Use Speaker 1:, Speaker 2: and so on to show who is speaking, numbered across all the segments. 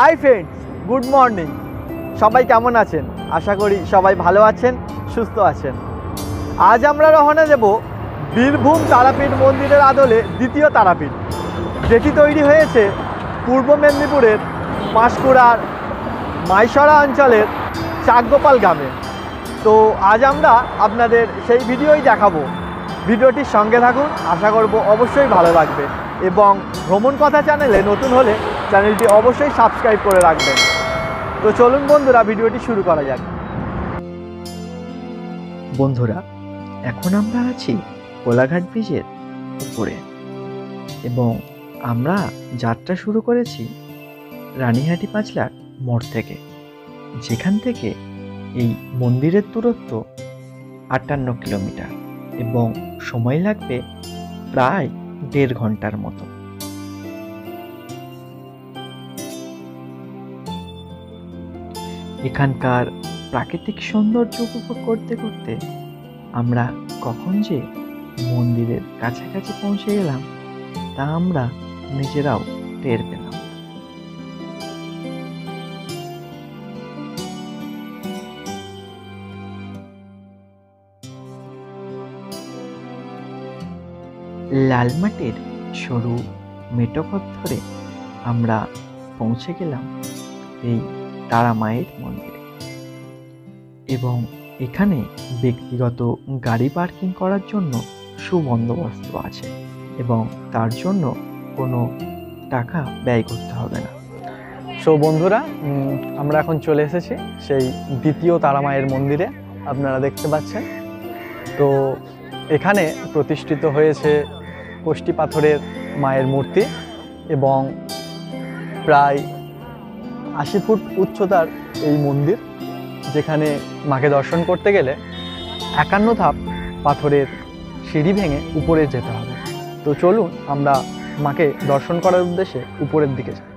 Speaker 1: Hi friends, good morning. সবাই কেমন আছেন? আশা করি সবাই ভালো আছেন, সুস্থ আছেন। আজ আমরা রওনা দেব বীরভূম তারাপীঠ মন্দিরের আদলে দ্বিতীয় তারাপীঠ, যেটি তৈরি হয়েছে পূর্ব মেদিনীপুরের পাঁশকুড়ার মাইসরা অঞ্চলের চাকগোপাল গ্রামে। তো আজ আমরা আপনাদের সেই ভিডিওই দেখাবো। ভিডিওটির সঙ্গে থাকুন, আশা করব অবশ্যই ভালো লাগবে। এবং ভ্রমণ কথা চ্যানেলে নতুন হলে চ্যানেলটি অবশ্যই সাবস্ক্রাইব করে রাখবেন। তো চলুন বন্ধুরা, ভিডিওটি শুরু করা যাক।
Speaker 2: বন্ধুরা, এখন আমরা আছি কোলাঘাট ব্রিজের উপরে এবং আমরা যাত্রা শুরু করেছি রানীহাটি পাঁচলার মোড় থেকে, যেখান থেকে এই মন্দিরের দূরত্ব 58 কিলোমিটার এবং সময় লাগবে প্রায় 1.5 ঘন্টার মতো। এখানকার প্রাকৃতিক সৌন্দর্য উপভোগ করতে করতে আমরা কখন যে মন্দিরের কাছাকাছি পৌঁছে গেলাম তা আমরা নিজেরাও টের পেলাম। লালমাটির সরু মেটো পথ ধরে আমরা পৌঁছে গেলাম এই তারা মায়ের মন্দিরে এবং এখানে ব্যক্তিগত গাড়ি পার্কিং করার জন্য সুবন্দোবস্ত আছে এবং তার জন্য কোনো টাকা ব্যয় করতে হবে না।
Speaker 1: সো বন্ধুরা, আমরা এখন চলে এসেছি সেই দ্বিতীয় তারা মায়ের মন্দিরে। আপনারা দেখতে পাচ্ছেন, তো এখানে প্রতিষ্ঠিত হয়েছে কষ্টি পাথরের মায়ের মূর্তি এবং প্রায় 80 ফুট উচ্চতার এই মন্দির, যেখানে মাকে দর্শন করতে গেলে 51 ধাপ পাথরের সিঁড়ি ভেঙে উপরে যেতে হবে। তো চলুন আমরা মাকে দর্শন করার উদ্দেশ্যে উপরের দিকে যাই।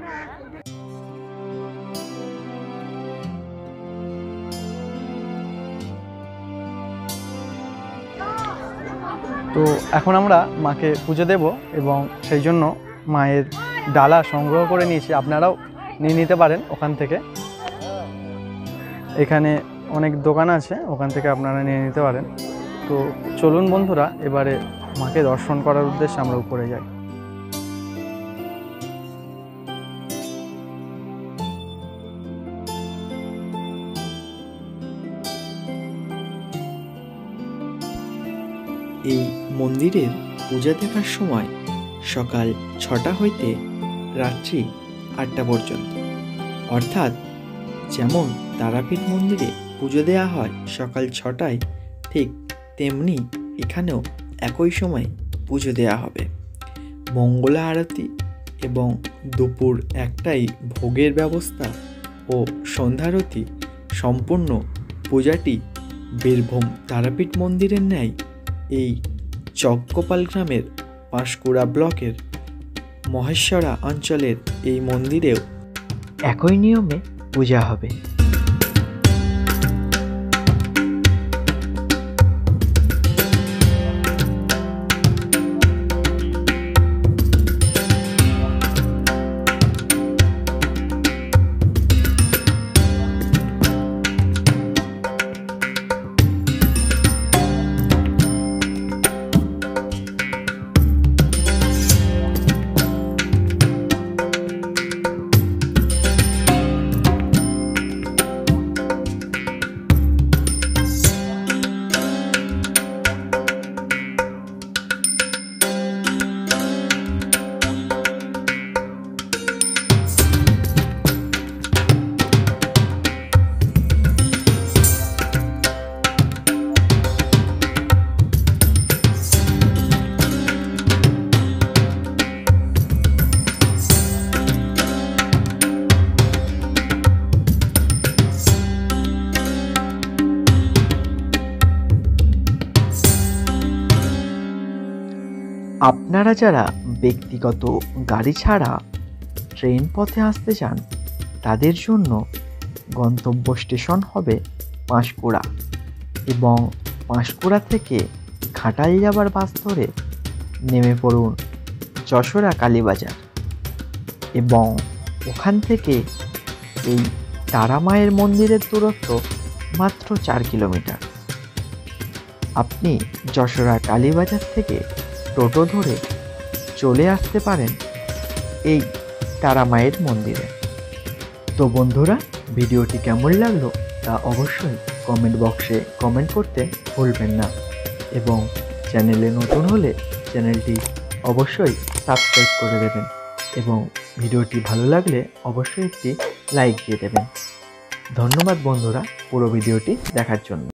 Speaker 1: তো এখন আমরা মাকে পুজো দেব এবং সেই জন্য মায়ের ডালা সংগ্রহ করে নিয়েছি। আপনারাও নিয়ে নিতে পারেন ওখান থেকে। এখানে অনেক দোকান আছে, ওখান থেকে আপনারা নিয়ে নিতে পারেন। তো চলুন বন্ধুরা, এবারে মাকে দর্শন করার উদ্দেশ্যে আমরা উপরে যাই।
Speaker 2: এই মন্দিরের পূজা দেখার সময় সকাল 6টা হইতে রাত্রি 8টা পর্যন্ত, অর্থাৎ যেমন তারাপীঠ মন্দিরে পুজো দেওয়া হয় সকাল 6টায়, ঠিক তেমনি এখানেও একই সময় পুজো দেওয়া হবে। মঙ্গলা আরতি এবং দুপুর 1টায় ভোগের ব্যবস্থা ও সন্ধ্যারতি সম্পূর্ণ পূজাটি বীরভূম তারাপীঠ মন্দিরের ন্যায় এই চাকগোপাল গ্রামের পাঁশকুড়া ব্লকের মহেশ্বরা অঞ্চলের এই মন্দিরেও একই নিয়মে পূজা হবে। আপনারা যারা ব্যক্তিগত গাড়ি ছাড়া ট্রেন পথে আসতে চান তাদের জন্য গন্তব্য স্টেশন হবে পাঁশকুড়া এবং পাঁশকুড়া থেকে ঘাটাল যাবার বাস ধরে নেমে পড়ুন যশোরা কালীবাজার এবং ওখান থেকে এই তারা মায়ের মন্দিরের দূরত্ব মাত্র 4 কিলোমিটার। আপনি যশোরা কালীবাজার থেকে টোটো ধরে চলে আসতে পারেন এই তারা মায়ের মন্দিরে। তো বন্ধুরা, ভিডিওটি কেমন লাগলো তা অবশ্যই কমেন্ট বক্সে কমেন্ট করতে ভুলবেন না, এবং চ্যানেলে নতুন হলে চ্যানেলটি অবশ্যই সাবস্ক্রাইব করে দেবেন, এবং ভিডিওটি ভালো লাগলে অবশ্যই একটি লাইক দিয়ে দেবেন। ধন্যবাদ বন্ধুরা পুরো ভিডিওটি দেখার জন্য।